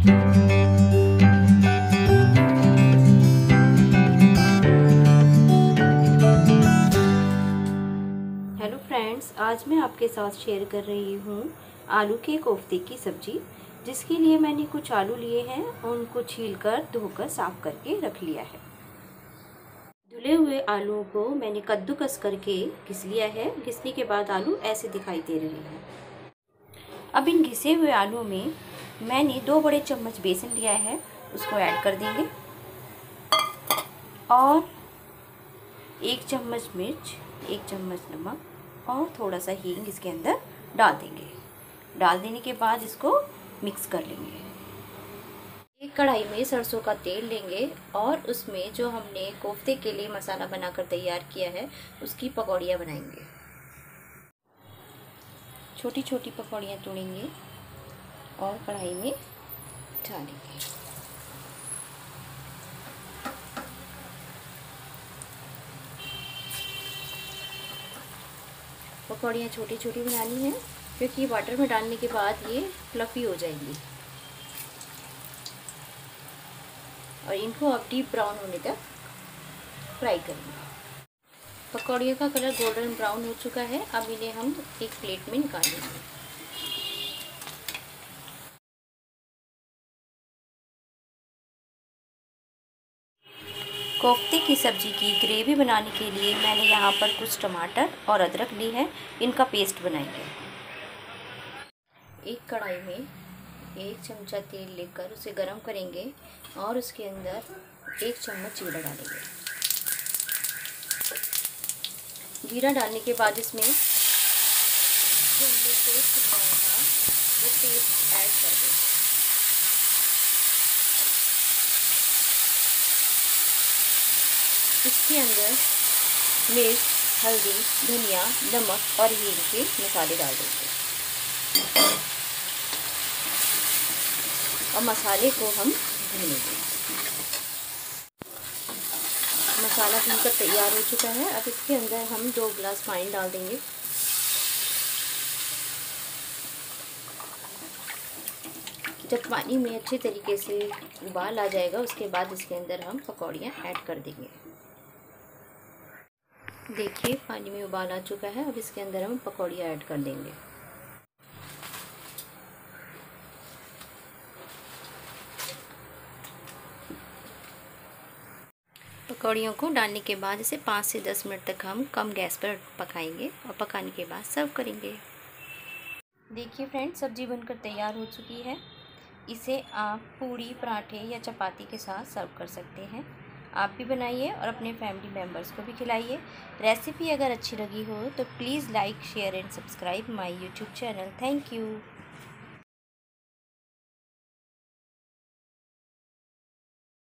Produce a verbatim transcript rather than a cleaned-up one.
Hello friends, आज मैं आपके साथ शेयर कर रही हूँ आलू के कोफ्ते की सब्ज़ी, जिसके लिए मैंने कुछ आलू लिए हैं और उनको छीलकर धोकर साफ़ करके रख लिया है। धुले हुए आलूओं को मैंने कद्दूकस करके घिस लिया है। घिसने के बाद आलू ऐसे दिखाई दे रहे हैं। अब इन घिसे हुए आलूओं में मैंने दो बड़े चम्मच बेसन लिया है, उसको ऐड कर देंगे और एक चम्मच मिर्च, एक चम्मच नमक और थोड़ा सा हींग इसके अंदर डाल देंगे। डाल देने के बाद इसको मिक्स कर लेंगे। एक कढ़ाई में सरसों का तेल लेंगे और उसमें जो हमने कोफ्ते के लिए मसाला बनाकर तैयार किया है उसकी पकौड़ियाँ बनाएंगे। छोटी छोटी पकौड़ियाँ तोड़ेंगे और कढ़ाई में डालेंगे। पकौड़ियाँ छोटी छोटी बनानी है क्योंकि वाटर में डालने के बाद ये फ्लफ़ी हो जाएंगी और इनको अब डीप ब्राउन होने तक फ्राई करेंगे। पकौड़ियों का कलर गोल्डन ब्राउन हो चुका है। अब इन्हें हम एक प्लेट में निकाल लेंगे। कोफ्ते की सब्ज़ी की ग्रेवी बनाने के लिए मैंने यहाँ पर कुछ टमाटर और अदरक ली है, इनका पेस्ट बनाएंगे। एक कढ़ाई में एक चमचा तेल लेकर उसे गरम करेंगे और उसके अंदर एक चम्मच जीरा डालेंगे। जीरा डालने के बाद इसमें जो हमने पेस्ट बनाया था वो पेस्ट ऐड कर देंगे। इसके अंदर मिर्च, हल्दी, धनिया, नमक और हींग के मसाले डाल देंगे और मसाले को हम भूनेंगे। मसाला भूनकर तैयार हो चुका है। अब इसके अंदर हम दो गिलास पानी डाल देंगे। जब पानी में अच्छे तरीके से उबाल आ जाएगा उसके बाद इसके अंदर हम पकौड़ियाँ ऐड कर देंगे। देखिए पानी में उबाल आ चुका है। अब इसके अंदर हम पकौड़ियाँ ऐड कर देंगे। पकौड़ियों को डालने के बाद इसे पाँच से दस मिनट तक हम कम गैस पर पकाएंगे और पकाने के बाद सर्व करेंगे। देखिए फ्रेंड्स, सब्ज़ी बनकर तैयार हो चुकी है। इसे आप पूड़ी, पराठे या चपाती के साथ सर्व कर सकते हैं। आप भी बनाइए और अपने फैमिली मेम्बर्स को भी खिलाइए। रेसिपी अगर अच्छी लगी हो तो please like, share and subscribe my YouTube channel. Thank you.